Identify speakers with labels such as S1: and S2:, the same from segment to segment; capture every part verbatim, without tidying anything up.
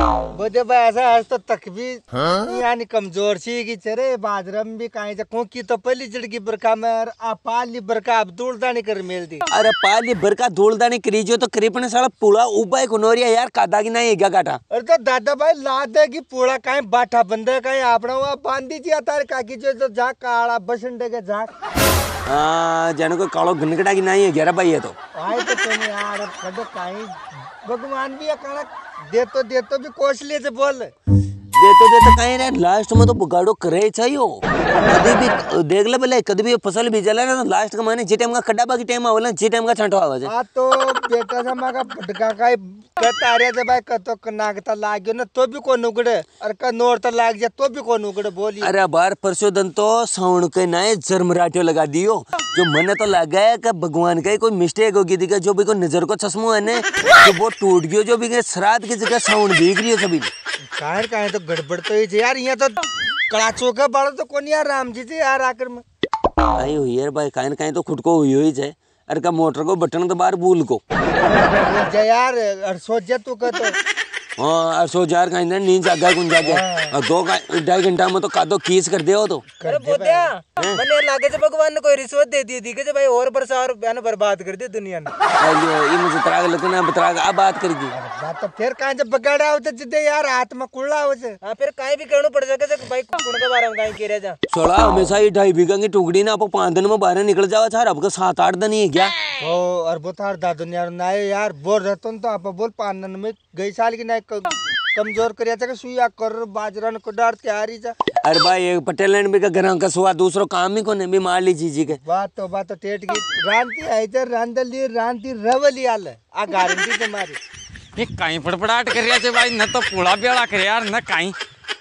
S1: बोले भाई ऐसा आज तो तक भी यानी कमजोर सी की चरे बाजरम भी काहे जा कोकी तो पहली जड़की बरका में आ पाली बरका अब दूलदानी कर मेल दी।
S2: अरे पाली बरका दूलदानी करी जो तो करीबन साला पुला उबाई कुनोरिया यार कादा की नहीं है काटा।
S1: अरे तो दादा भाई ला दे की पुला काहे बाठा बंदे काहे आपना हुआ बांधी जी तार काकी जो तो जा काला बसंडे के जा
S2: हां जन को कालो गनकड़ा की नहीं है ग्यारह भाई है तो
S1: आए तो तुम यार कदो काहे भगवान भी काला दे तो दे तो भी कोसले से बोल
S2: दे तो दे तो कहीं ना लास्ट में तो बुगाड़ो करे चाहिए कभी भी देख ले भले कभी भी फसल बीजला ना तो लास्ट का माने जी टाइम का खड्डा बाकी टाइम आवला जी टाइम का छंटो आवाज
S1: हां तो बेटा जमा का फटका का कतारे दे भाई कतो कनागता लागयो ना तो भी को नुगड़े और का नोर तो लाग जा तो भी को नुगड़े बोली।
S2: अरे बार परसों दिन तो साउंड के नए जरमराटियो लगा दियो जो मने तो लगा है कि भगवान का कोई मिस्टेक होगी दिखा जो भी को नजर को चश्मो है ने तो वो टूट गयो जो भी के श्राद्ध की जगह साउंड दिख रही है सभी
S1: काहे काहे तो गड़बड़ तो ही यार यहाँ तो कड़ाचो का बड़ा तो कौन यार राम जी जी यार आकर में
S2: आई हुई यार भाई काहे काहे तो खुद को हुई हुई जाए अरे का मोटर को बटन तो बाहर भूल को
S1: यार और सोच जा तू का तो
S2: हाँ सो जार का इंधन नींद जागा कुन जागे और दो का ढाई घंटा में तो कादो कीस कर दे हो तो
S1: अरे बोदिया मैंने लागे से भगवान ने कोई रिश्वत दे दी थी कि भाई और बरसा और बयान बर्बाद कर दे दुनिया ने
S2: अरे ये मुझे तराग लगना बतराग अब बात करेगी
S1: बात तो फिर काहे जब बगाड़ा होते जिदे यार हाथ में कुल्ला हो से हां फिर काहे भी करनो पड़ सके से भाई कुण के बारे में काहे कह रहा जा सोला
S2: हमेशा ही ढाई बीघा की टुकड़ी ना आप पांच दिन में बाहर निकल जाओ छार अब सात आठ दिन ही है क्या
S1: ओ और बोतार दादू यार ना यार बोल रहतो तो आप बोल पांच दिन में गई साल की ना कमजोर करिया था सुइया कर बाजरन को डार तैयारी जा
S2: अरे भाई एक पटेलन भी का घर का सुआ दूसरो काम ही कोने भी मार ली जी के
S1: बात तो बात तो टेट की रांती है इधर रांदली रांती रवली आल आ गारंटी तुम्हारी
S3: ये काई फड़फड़ाहट कर रिया छे भाई न तो पूरा बेड़ा कर यार न काई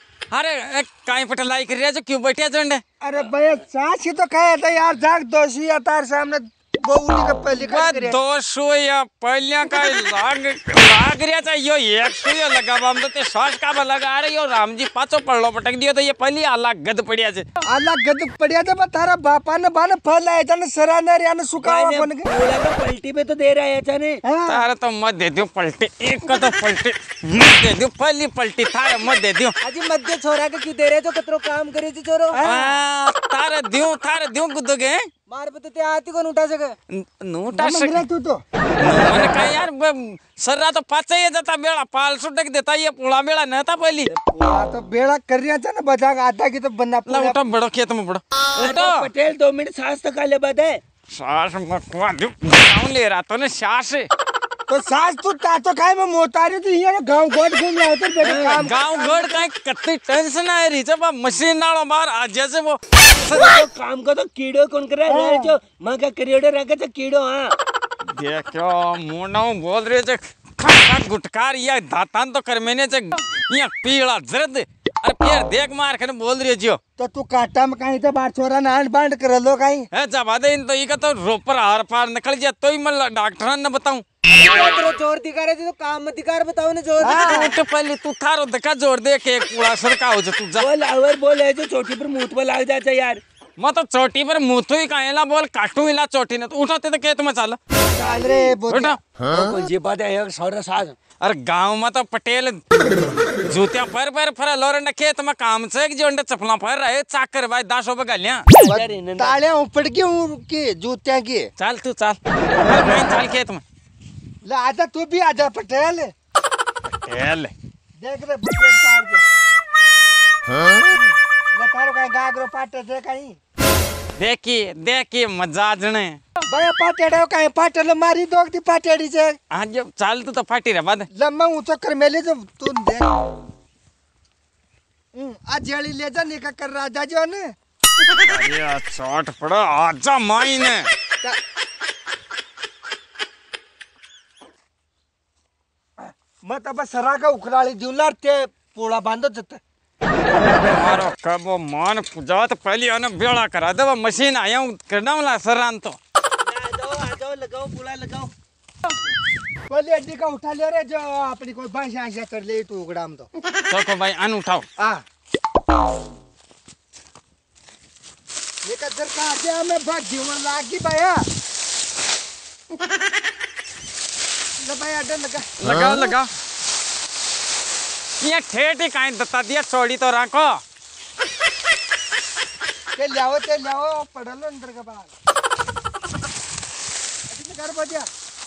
S3: अरे काई पटलाई कर रिया छे क्यों बैठिया जंडे
S1: अरे भैया सास ही तो कहे था यार जाग दोषी तार सामने वो उन्हीं का पहले कर
S3: दो सुइया पहलिया का लाग लाग रिया था यो एक सुइया लगा बम तो ते श्वास का बा लगा रही हो राम जी पाछो पड़लो पटक दियो तो ये पहली आला गद पड़िया छे
S1: आला गद पड़िया था तारा बापा ने बाने फल आया था ने सराना रिया ने सुकावा बन के
S2: बोला तो पलटी पे तो दे रहा है छने
S3: तारा तो मत दे दियो पलटी एक का तो पलटी मत दे दियो पहली पलटी थारे मत दे दियो
S1: अजी मत दे छोरा के क्यों दे रहे जो कतरो काम करे जी छोरो
S3: हां तारे दियो थारे दियो गुदोगे
S1: मार पे तो ते आती को उठा सके
S3: नूटा सके
S1: तू तो
S3: मैंने कहा यार सर्रा तो पाछे ही जाता बेड़ा पाल सुटक देता ये पूरा बेड़ा न था पहली
S1: पूरा तो बेड़ा कर रिया था ना बजा आधा की तो बन्ना
S3: ला उठा बड़ो खेत में बड़ो उठो
S2: पटेल दो मिनट सांस तो काले बात है
S3: सांस मकवा दो गाँव ले रहा तो ने सांस
S1: तो सास तू ता तो खाए में मोतारी तो यहाँ गांव गोड घूम रहा होता बेटा काम
S3: गांव गोड का कितनी टेंशन है री जब मशीन नालो मार आज जैसे वो
S2: तो काम का तो कीड़ो कौन करे रहे जो मां का करियोड़े रखे तो कीड़ो हां
S3: देखो मोनो बोल रहे छे खा गुटकार या दातान तो कर मैंने छे या पीला जर्द अरे फिर देख मार के बोल रही जियो
S1: तो तू काटा में कहीं तो बार छोरा नांड बांड कर लो कहीं
S3: है जब दे इन तो ई का तो रोपर हार पार निकल जा तो ही मैं डॉक्टर ने बताऊं
S1: तेरे जोर दिखा रहे थे तो काम मत दिखा बताओ ने जोर
S3: उठ पहले तू थारो दिखा जोर दे के एक पूरा सरका हो जा तू जा
S2: बोल और बोल है जो छोटी पर मुंह पे लग जाता यार
S3: मैं तो चोटी पर मुथु ही काहेला बोल काटू इला चोटी ने तो उठाते तो खेत में चल
S1: चल रे
S3: उठा
S2: कौन जी बात है एक सौरा साज
S3: अरे गांव में तो पटेल जूतिया पर पर फर लोरन खेत में काम से एक जोंडे चपला पर रहे चाकर भाई दासो बगालियां
S1: तालियां ऊपर की की जूतियां की
S3: चल तू चल मैं चल खेत में
S1: ले आजा तू भी आजा पटेल
S3: पटेल
S1: देख रे पटेल तार के हां ले तारो कहीं गागरो पाटे दे कहीं
S3: देखी देखी मजा जने
S1: भैया पाटेड़ो कहीं पाटेल मारी दोग दी पाटेड़ी से
S3: आज चल तू तो फाटी रे बाद
S1: लम्मा ऊंचा कर मेले जो तू देख हम्म आज जेली ले जा निका कर राजा जो ने
S3: अरे चोट पड़ो आजा माईने
S1: मत अब सरा का उखराली दिउलार ते पोड़ा बांधो जते
S3: मारो कब वो मान पूजात पहली आने बेड़ा करा दे वो मशीन आया हूँ करना वाला सरान तो
S1: आ जाओ आ जाओ लगाओ पूरा लगाओ पहले अड्डी का उठा ले रे जो अपनी कोई भाषा ऐसा कर ले तू उगड़ाम तो
S3: चलो भाई अन उठाओ
S1: आ ये का दरकार दे हमें भाग जीवन लागी भैया ले भैया अड्डा लगा
S3: लगाओ लगाओ ये ठेठ ही काई दत्ता दिया छोड़ी तो रखो
S1: ते लाओ ते लाओ पढ़ लो अंदर के बाहर अभी कर बढ़िया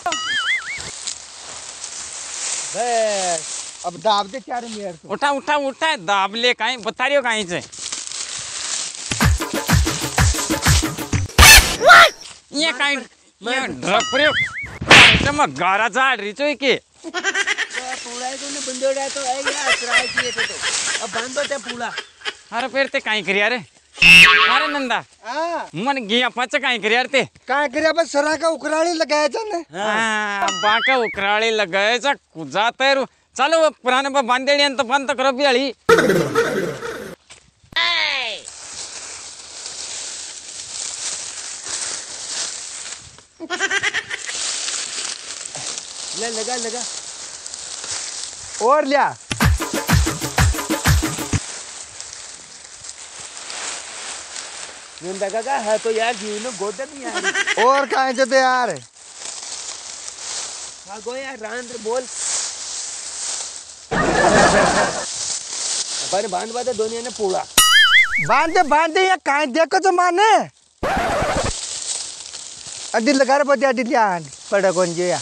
S1: बस अब दाब दे चार मिनट तो
S3: उठा उठा उठा दाब ले काई बता रही हो काई से ये काई ये ड्रप रे काई मैं गारा झाड़ रही चोई के
S2: पूरा है तूने बंदोड़ा तो है यार ट्राई किए थे तो अब बंद होता पूरा
S3: अरे फिर ते काई करिया रे अरे नंदा
S1: हां
S3: मन गया पच काई करिया रे ते
S1: काय करे बस सरा का उकराड़ी लगाया जाने
S3: हां बाका उकराळी लगायचा कुजा तर चलो वो पुराने बा बांधेड़ी अंत बंद करो बियाली
S2: ले लगा लगा
S1: और लिया
S2: नंदा काका है तो यार जीव ने गोदे नहीं यार
S1: और काय जते यार
S2: हाँ गो यार रांद्र बोल अपन बांध बांधे दोनों ने पूरा
S1: बांधे बांधे या काय देखो तो माने अड्डी लगा रे बड़ी अड्डी लिया पड़ा कौन जे या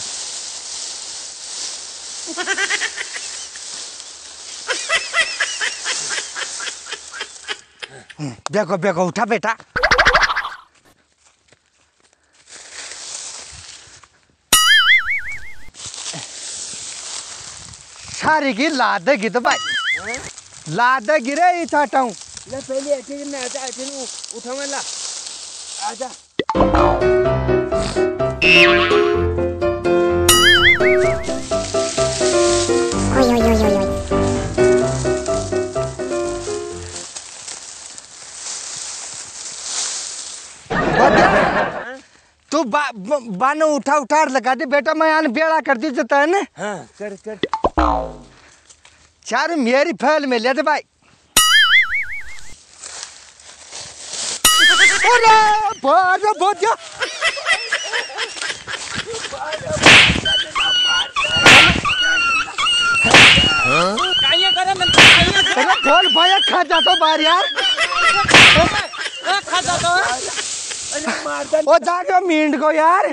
S1: देखो देखो उठा बेटा सारी की लादेगी तो भाई लादेगी रे ये चाहता हूँ
S2: ले पहले ऐसे में आजा ऐसे में उठा वाला आजा
S1: तू बा, बा, बानो उठा उठा लगा दे बेटा मैं यहाँ बेड़ा कर दी जाता है ना
S2: हाँ कर कर
S1: चार मेरी फैल में ले दे भाई अरे बारे बहुत जा
S3: काई करे नंदा काई
S1: अरे बोल भाई खा जाता बाहर यार
S3: खा जाता
S1: ओ जाके मींड को यार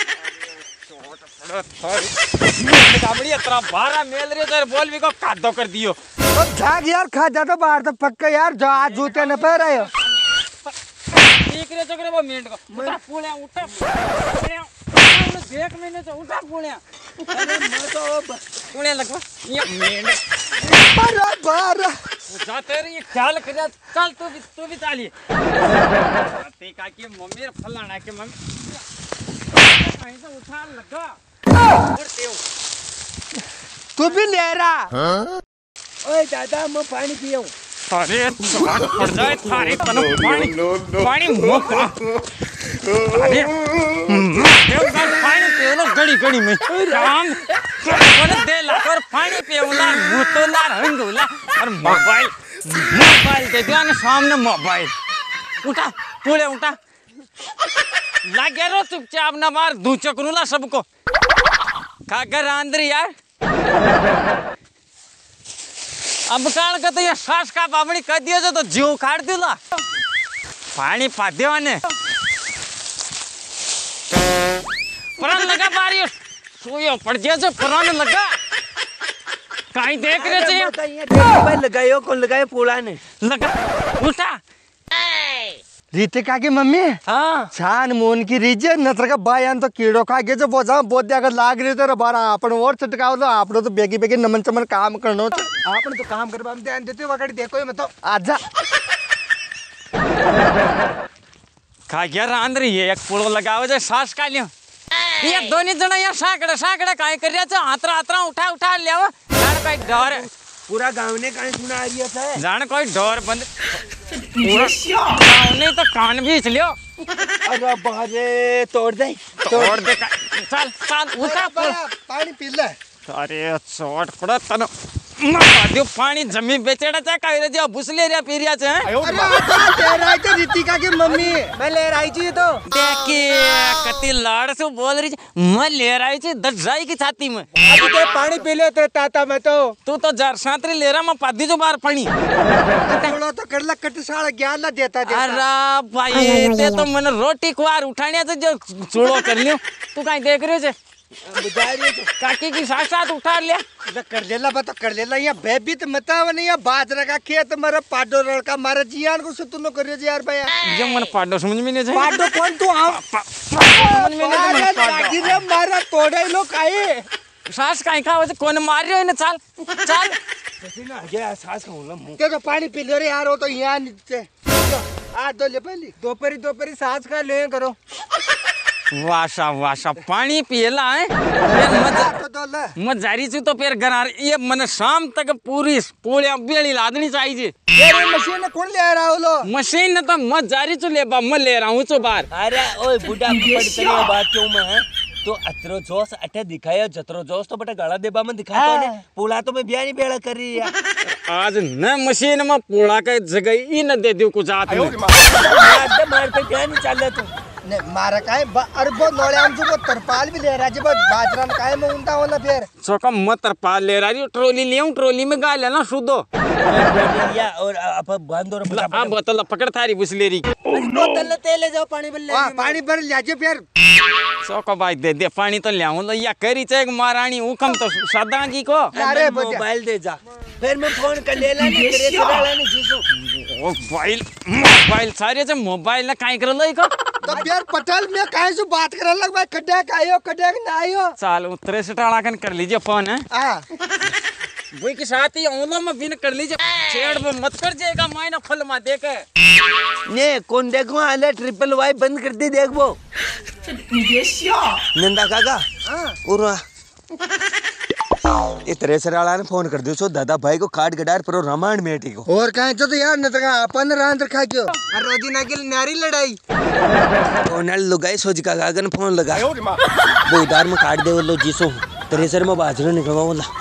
S3: काबड़ी इतना बारह मेल रही तो बोल भी को कादो कर दियो
S1: तो जाग यार खा जाता बाहर तो पक्का यार जो आज जूते न पहन रहे हो
S3: ठीक रे चक्रे वो मेंढ को उठा पुलिया उठा पुलिया देख मैंने तो उठा पुलिया
S2: अरे मैं तो
S3: पुलिया लगवा ये मेंढ
S1: बारह बारह
S3: उठा तेरे ये ख्याल कर चल तू भी तू भी चालिए ते का की मम्मी फलाना के मम्मी कहीं से उठा लगा उड़ते हो
S1: तू भी ले रहा
S2: ओए दादा मैं पानी पियो
S3: अरे चाट पड़ जाए थारे तनो पानी पानी मोका अरे देव का पानी पियो गड़ी गड़ी में काम कोने दे ला और पानी पियो ला मुतो ला रंगुला और मोबाइल मोबाइल दे दिया ने सामने मोबाइल उठा पूरे उठा लगे रो चुपचाप ना मार दू चक्रूला सबको कागर आंद्र यार अब काल का तो ये सास का बाबड़ी कर दिया जो तो जीव काट दिला पानी पा देवा ने प्राण लगा बारी सोयो पड़ गया जो प्राण लगा कहीं देख रहे थे
S2: ये भाई लगायो कौन लगायो पूरा ने
S3: लगा उठा
S1: रीतिका की मम्मी
S2: हाँ
S1: छान मोन की रीजे नतर का बायान तो कीड़ो खा के जो बोझा बोध दिया अगर लाग रही तो बारा अपन और चटकाव लो आप तो बेगी बेगी नमन चमन काम करनो आपन तो काम करबा में ध्यान देते वगड़ी देखो मैं तो आजा
S3: खा गया रांद्र ये एक पुड़ो लगाओ जो सास का लियो ये दोनों जना यार साकड़ा साकड़ा काहे कर रहा था आतरा आतरा उठा उठा ले आओ जान कोई डर
S2: पूरा गांव ने काहे सुना आ रही था
S3: जान कोई डर बंद पूरा गांव ने तो कान भी इसलियो
S2: अरे बारे तोड़ दे
S3: तोड़ दे चल चल उठा
S1: पानी पी ले
S3: अरे चोट पड़ा तनो मापाद्यो पाणी जमी बेचेडाचा काय रे जे भुसले रे पिरियाचे
S1: अरे आता तेरा तो रितिका की मम्मी मैं ले रही थी तो
S3: देखी कती लाड से बोल रही मैं ले रही थी दस जाई की छाती में
S1: अभी तो पानी पी लो तेरे ताता मैं तो
S3: तू तो जार सातरी ले रहा मैं पादी जो बार पानी
S1: थोड़ा तो कर ला कट साला ज्ञान ला देता देता
S3: अरे भाई ते तो मैंने रोटी कुआर उठाने जो चूड़ो कर लियो तू कहीं देख रहे हो काकी की साथ साथ उठा लिया
S1: कर लेला बता कर लेला यहाँ बेबी तो मता नहीं है बाजरा का खेत मारा पाडो लड़का मारा जियान को सुतुनो करियो जी यार भैया
S3: जो मन पाडो समझ में नहीं
S1: पाडो कौन तू हम
S3: समझ में नहीं
S1: बाकी रे मारा तोड़े लो काहे
S3: सास कहीं खा वैसे कौन मार रहे हो इन्हें चाल चाल
S2: गया सांस का होला मुंह
S1: ते तो पानी पी लो रे यार वो तो यहाँ नीचे आ दो ले पहली दोपहरी दोपहरी सांस का ले करो
S3: वाशा वाशा पानी पिएला है फिर मत
S1: तो दो ले
S3: मत जारी से तो फिर घर ये मन शाम तक पूरी पोलिया बेड़ी लादनी चाहिए
S1: ये मशीन कौन ले रहा हो लो
S3: मशीन न तो मत जारी से ले बा मैं ले रहा हूँ तो बाहर
S2: अरे ओए बुढ़ा पड़ते बात क्यों मैं है तो अतरो जोश अटे दिखाया जतरो जोश तो बटा गाला देबा में दिखाता है पोला तो मैं ब्याह नहीं बेड़ा कर रही है
S3: आज न मशीन में पोला का जगह ही न दे दियो कुछ आदमी
S2: मार मार पे ब्याह नहीं चल तू
S1: ने मारा काहे अरे वो नोले हम जो तरपाल भी ले रहा है बाजरा में काहे में उंदा होला फिर
S3: सोका मत तरपाल ले रही ट्रॉली ले आऊं ट्रॉली में गाल है ना शुद्धो
S2: या और आप बांध दो
S3: आ बोतल पकड़ थारी बुसलेरी
S1: बोतल तेल ले जाओ पानी भर ले हां पानी भर ले जा फिर
S3: सोका भाई दे दे पानी तो ले आऊं या करी चेक महारानी हुकम तो सदा जी को
S1: अरे
S2: मोबाइल दे जा फिर मैं फोन कर लेला नहीं तेरे सदाला नहीं जीसो
S3: मोबाइल मोबाइल सारे से मोबाइल ना काई कर लई को
S1: तो यार पटल में काहे से बात कर लग भाई कड्डा कायो कड्डा ना आयो
S3: चाल उतरे से टाड़ा कन कर लीजिए फोन है
S1: हां
S3: वही के साथ ही औला में बिन कर लीजिए छेड़ में मत कर जाएगा मायना फल में देख
S2: ने कौन देखो आले ट्रिपल वाई बंद कर दी देख वो नंदा काका हां और ये त्रेसर वाला ने फोन कर दियो सो दादा भाई को काट गडार पर रामायण मेटी को
S1: और काहे तो यार न तका अपन रांद रखा क्यों अरे रोजी ना के नारी लड़ाई
S2: ओनल लुगाई सोच का काका ने फोन लगा वो उधार में काट दे वो जीसो त्रेसर में बाजरो निकलवा बोला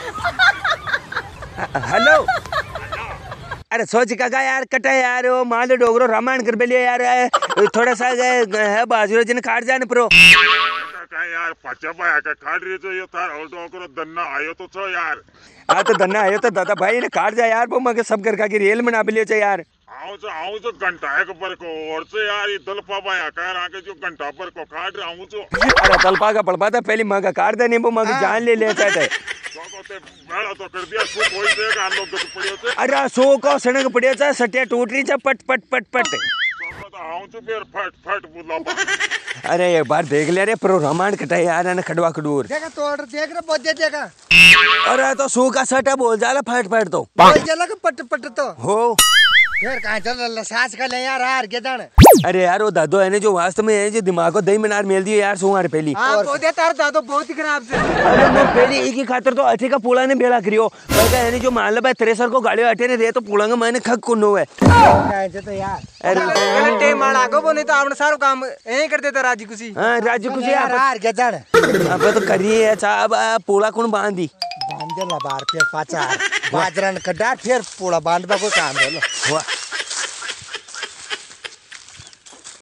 S2: हेलो अरे सोच काका यार कटा यार वो माल डोगरो रामायण कर बेलियो यार थोड़ा सा है बाजरो जिन काट जाने प्रो
S4: का यार पचा पाया का काट रही तो ये तार और तो करो दन्ना आयो तो छो यार
S2: हाँ तो दन्ना आयो तो दादा भाई ने काट जा यार वो मगे सब कर का की रेल में ना बिलियो छ यार
S4: आओ तो आओ तो घंटा है पर को और से यार ये दलपा पाया का आके जो घंटा पर को काट रहा हूं तो
S2: अरे तलपा का पड़पा था पहले मगा काट दे नहीं वो मगे जान ले ले चाहते
S4: तो को ते बड़ा तो कर दिया सो कोई देगा हम लोग तो पड़ियो से
S2: अरे सो को सड़क पड़ियो छ सटिया टूट रही छ पट पट पट पट
S4: तो आओ तो फिर फट फट बुला
S2: अरे एक बार देख ले रे प्रो रामायण कटाई यार ने खडवा खडूर
S1: देखा तो ऑर्डर देख रे बहुत दे देगा
S2: अरे तो सो का सटा बोल जाला फट फट तो
S1: बोल जाला के पट पट तो
S2: हो
S1: फिर कहां चल सास का ले यार हार के दान
S2: अरे यार वो दादो है ने जो वास्तव में है जो दिमाग को दही मिनार मेल दियो यार सो यार पहली
S1: हां बहुत दे तार दादो बहुत ही खराब से
S2: अरे मैं पहले एक ही खातर तो अठे का पोला ने बेड़ा करियो कहता है ने जो मान लो त्रेसर को गाड़ियो अठे ने दे तो पोला का मैंने खक कुनो है
S1: कहां तो यार
S2: अरे
S1: टे माड़ा को बोने तो आपने सारो काम यही कर देता राजी खुशी
S2: हां राजू कुछ यार
S1: हार के दान
S2: अब तो करिए अच्छा अब पोला कौन बांधी
S1: बांध दे ला बार फिर पाचा बाजरा न कड्डा फिर पोड़ा बांधबा को काम है लो
S2: वाह